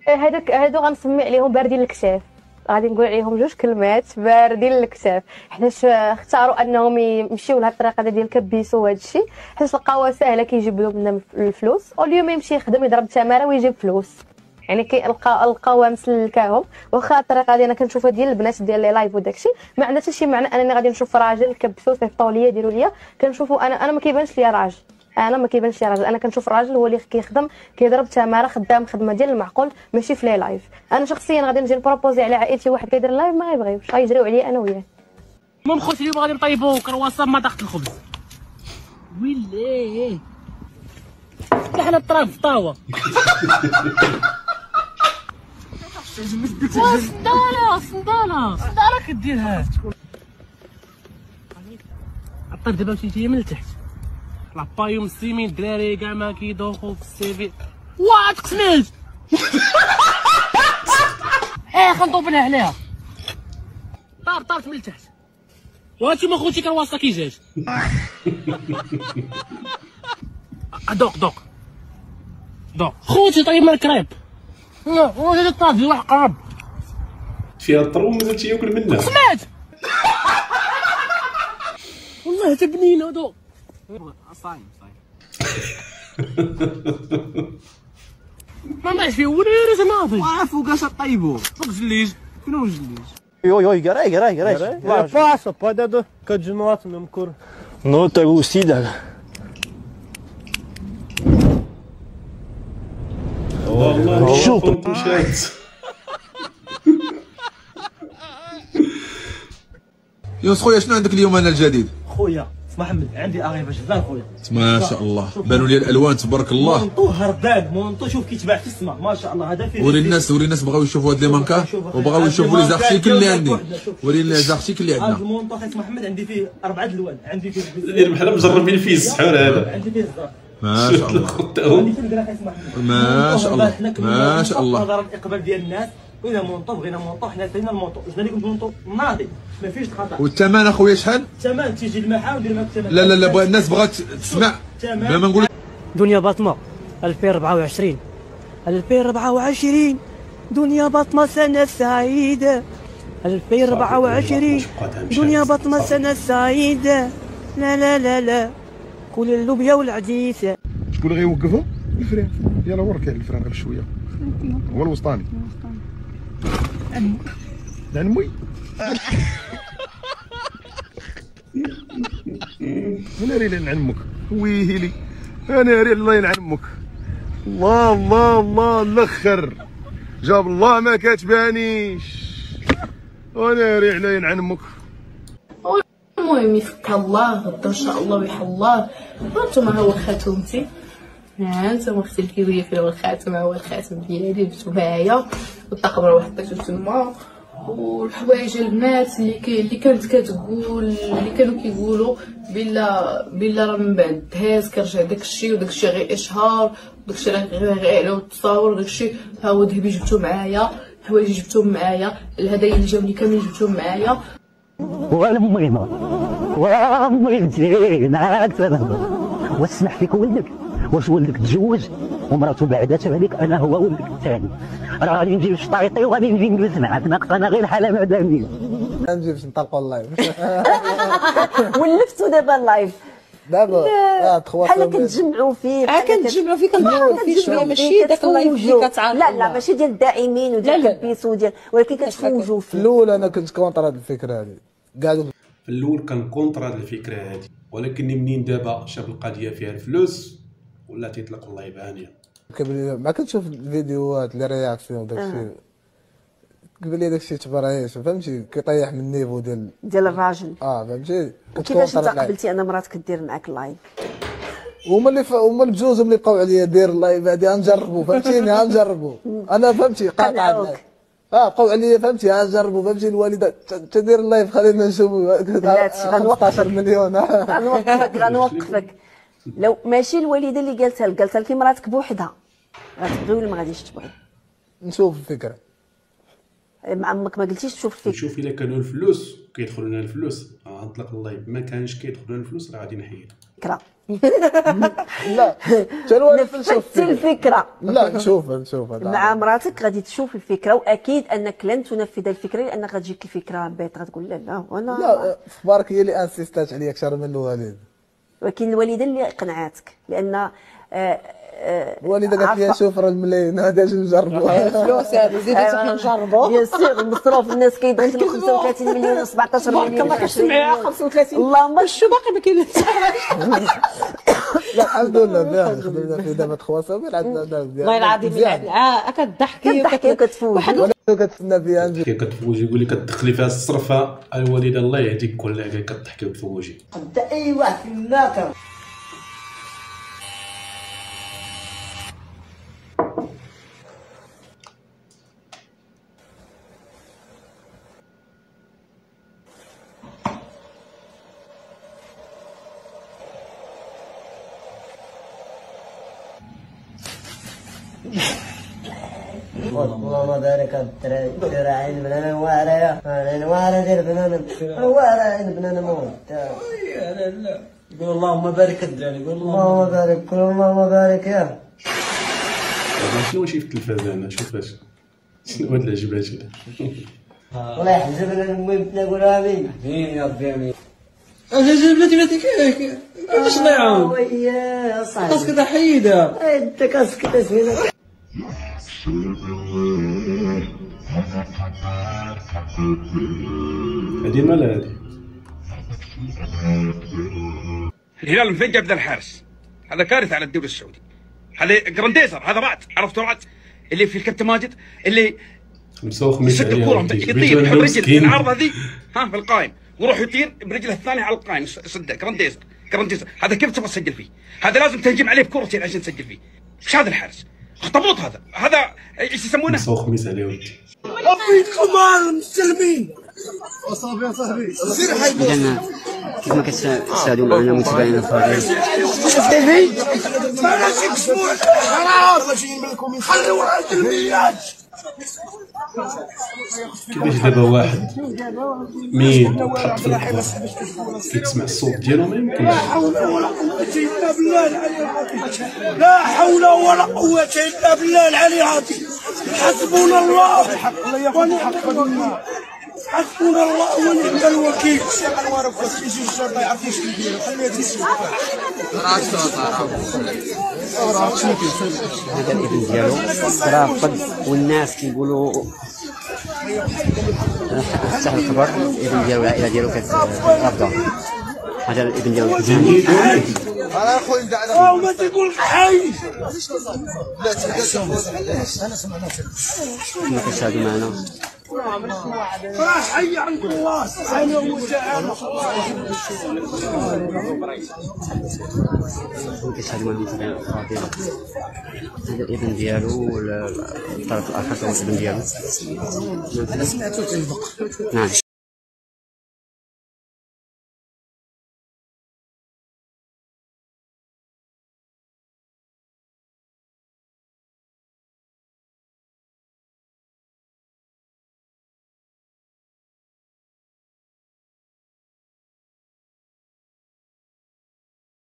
هادو غنسمي عليهم باردين الكتاف، غادي نقول عليهم جوج كلمات باردين الكتاف، حيتاش اختاروا انهم يمشيو لهاد الطريقه ديال كبيسو وهذا الشيء، حيت لقاوها ساهله كيجيب لهم منها الفلوس، واليوم يمشي يخدم يضرب التماره ويجيب فلوس، يعني كيلقاوها مسلكاهم. واخا الطريقه ديالنا كنشوفها ديال البنات ديال لي لايف وداكشي، ما عندها حتى شي معنى انني غادي نشوف راجل كبسو صيفطوا ليا ديروا ليا، كنشوفوا انا ما كيبانش ليا راجل، ما كيبانش ليا راجل، انا كنشوف الراجل هو اللي كيخدم كيضرب تماره، خدام خدمه ديال المعقول ماشي في لي لايف. انا شخصيا غادي نجي نبروبوزي على عائلتي واحد كيدير لايف ما يبغيوش، غيجريو عليا انا وياه. المهم خوتي اليوم غادي نطيبوا كرواسون مع طاقه الخبز. ويلي حنا الطراب في الطاوه. صندالة كديرها عطر دابا مشيتي من التحت لابايو مسيمين الدراري كاع ما كيدوخو في السيفي. واه تقسمات خنطوبنا عليها طارت من التحت. وهانتوما خوتي كرواسه كي جات. دوق خوتي طيب من الكريب. لا هذا الطاف واحد قرب فيها الطرو مازال تياكل منها. سمعت والله حتى بنين هادو. صايم ما معش فيه وريري ناضي. فوقاش طيبو فوق جليج. فين هو الجليج؟ Oi, garai. Passa, pode dar do continuar no mesmo cor. No, tá gostida. والله شوف. مشات. يوسف خويا شنو عندك اليوم انا الجديد؟ خويا محمد عندي اغيبه جبان خويا. ما شاء الله بانوا لي الالوان تبارك الله. مونطو هربان مونطو شوف كيتباع في السماء ما شاء الله. هذا فيه وري الناس بغاو يشوفوا هاد لي مانكا وبغاو يشوفوا لي زارتيكل اللي عندي. وري لي زارتيكل اللي هذا عندنا. المونطو خيس محمد عندي فيه 4 الوان. عندي فيه دير بحال مجربين فيه السحور هذا. عندي فيه الزهر. ما شاء الله عندي فيه الكرا خيس محمد. ما شاء الله ما شاء الله. نظرا الاقبال ديال الناس بغينا مونطو بغينا مونطو حنا درنا المونطو. جبنا لكم مونطو ناضي ما فيهش خطا. والثمن اخويا شحال؟ الثمن تيجي المحا وندير معاك الثمن. لا بغا الناس بغات تسمع بلا ما نقول. دنيا باطمه 2024 دنيا باطمه سنه سعيده 2024 دنيا باطمه سنه سعيده. لا كل اللوبيا والعديسه. شكون اللي غيوقفهم؟ الفران. يلاه هو ركع الفران غير بشويه. هو الوسطاني. العنموي. انا ريلي نعلمك ويلي انا ريلي الله ينعلمك. الله الاخر جاب الله ما كاتبانيش وانا ريلي الله ينعلمك. المهم يفك الله غدا ان شاء الله ويحل الله. هانتوما ها هو خاتومتي، هانتوما اختي الكبيره فيها هو الخاتم، ها هو الخاتم ديالي جبتو معايا، والطقبره واحد حطيتو تما، والحوايج البنات اللي كانت كتقول اللي كانوا كيقولوا بلا راه من بعد دهاز كيرجع داكشي وداكشي غير اشهار وداكشي غير على التصاور وداكشي. ها هو ذهبي جبتو معايا، الحوايج جبتهم معايا، الهدايا اللي جاوني كاملين جبتهم معايا. والله زينات واسمح فيك ولدك. واش ولدك تزوج ومراته بعدات عليك؟ انا هو ولدك الثاني، راه غادي نجيب شطايطي وغادي نجي نجلس معاك، ناقصنا غير الحاله معدنيه. نجي باش نطلقوا اللايف. ولفتوا دابا اللايف دابا بحال كتجمعوا فيه كنتجمعوا فيه كنضحكوا فيه شويه، ماشي داك اللايف اللي كتعرفوا. لا ماشي ديال الداعمين وديال البيسو ديال، ولكن كتفوجوا فيه. في الاول انا كنت كونتر هذه الفكره هذه كاع. في الاول كان كونتر هذه الفكره هذه، ولكن منين دابا شاف القضيه فيها الفلوس ولا تيطلق اللايف هانيه. ما كنتشوف الفيديوهات اللي رياكسيون داكشي قبل لي داكشي تبرهيش فهمتي، كيطيح من النيفو ديال الراجل. فهمتي. وكيفاش انت قبلتي انا مراتك دير معاك اللايف؟ هما بجوجهم اللي بقاو عليا دير اللايف هادي غنجربوا فهمتيني غنجربوا انا فهمتي قاطع بقاو عليا فهمتي غنجربوا فهمتي. الوالده تدير اللايف خلينا نشوفوا 15 مليون. غنوقفك لو ماشي الوالده اللي قالتها لك مراتك بوحدها غتبغي ولا ما غاديش تبغي؟ نشوف الفكره. مع امك ما قلتيش تشوف الفكره؟ نشوف الا كانوا الفلوس كيدخلوا لنا الفلوس غنطلق اللايف، ما كانش كيدخلوا لنا الفلوس راه غادي نحيد. فكره لا نفذتي الفكره. لا نشوف مع مراتك غادي تشوف الفكره، واكيد انك لن تنفذ الفكره لانك غتجيك الفكره بيت، غتقول لا وانا لا اخبارك هي اللي انسيستات عليا اكثر من الوالد. ولكن الوالده اللي قنعاتك لان الوالده قالت لي شوف راه الملايين هذا اجي نجربوها. فلوس هذه زيدي حنا نجربوا بيان سور المصروف الناس كيدخلوا 35 مليون و 17 مليون. ما كتسمعيها 35 اللهم شو باقي ما كاين لا الحمد لله باين خدمنا في دابا 3 صابر عندنا والله العظيم كتضحكي وكتفوجي كتسنى فيها كتفوجي يقول لك كتدخلي فيها الصرفه الوالده الله يهديك كلها كتضحكي وتفوجي. حتى اي واحد في الناكر اللهم بارك الدرا عين بنانا واريا عين وارا دير بنانا وارا عين بنانا موت. لا لا يقول اللهم بارك الدراري، يقول اللهم بارك اللهم بارك يا شنو شي في التلفازه انا شوف اش شنو هاد العجبات هنا. والله يحجبنا المهم نقول امين. امين يا ربي امين. اجي بلاتي كيف علاش ضيعهم؟ ويا صاحبي كاسكت حيدها انت كاسكت اسمينا. هادي مالها هادي؟ الهلال مفجع بذا الحارس، هذا كارثه على الدوري السعودي. هذا جرانديزر، هذا رعد، عرفتوا رعد اللي في الكابتن ماجد اللي يسد الكوره يطير يحط رجل في العارضه ذي ها في القائم ويروح يطير برجله الثانيه على القائم يصدها. جرانديزر هذا كيف تبغى تسجل فيه؟ هذا لازم تهجم عليه بكرتين عشان تسجل فيه. ايش هذا الحارس؟ اخطبوط هذا ايش يسمونه؟ مسوي خميس عليه ودي. ربي قمار مستلمين. وصافي يا صاحبي سير حيدو. اذا كيف ما كتساعدوا معنا متابعين الفريق. ما نجيب اسموع حرام ماشيين منكم خلوا عند الميات. كيفاش دابا واحد مين تحط في الكبر كيتسمع الصوت ديالو ما يمكنش. لا حول ولا قوة إلا بالله العلي العظيم. لا حول ولا قوة إلا بالله العلي العظيم. حسبنا الله ونعم الوكيل. حسبنا الله ونعم الوكيل. هذا الابن ديالو رافض والناس كيقولوا حتى الخبر الابن ديالو العائله ديالو كترافضه. هذا الابن ديالو انا خويا دعنا وما تقول حي. ما كيشاهدوا معنا حي عند الله سبحانه وتعالى. كيشاهدوا معنا متابعين الفريق. هذا الابن ديالو والطرف الاخر هو الابن ديالو. سمعتو تيبق. نعم.